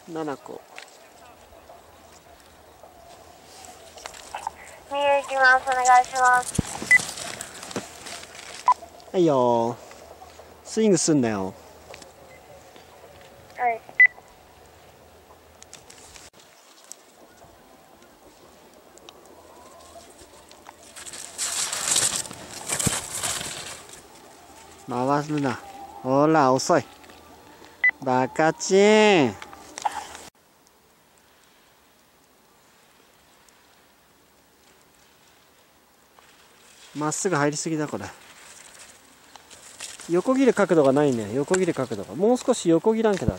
7個。 右行きます。お願いします。 はいよ。スイングすんなよ。 はい。 回るな。ほら、遅い。バカチン。まっすぐ入りすぎだ、これ。横切る角度がないね。横切る角度が。もう少し横切らんけだ。はい、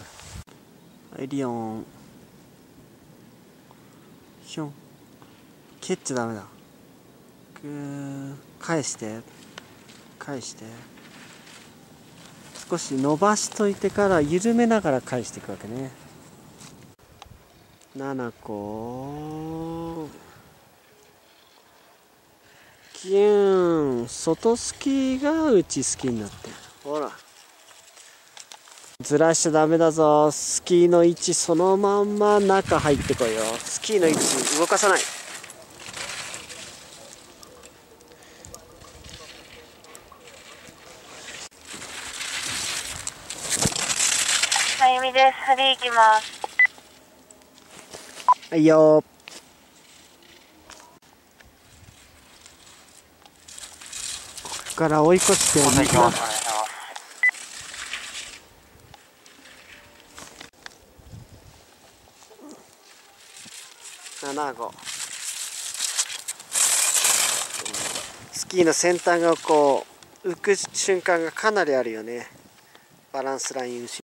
リオン。ひょん。蹴っちゃダメだ。返して。返して。少し伸ばしといてから緩めながら返していくわけね。7個。キューン。外スキーが内スキーになってる。ほら。ずらしちゃダメだぞ。スキーの位置そのまんま中入ってこいよ。スキーの位置動かさない。 はいみです。振り行きます。 はいよ。ここから追い越してお願いします。 7号。スキーの先端がこう浮く瞬間がかなりあるよね。バランスライン後ろ。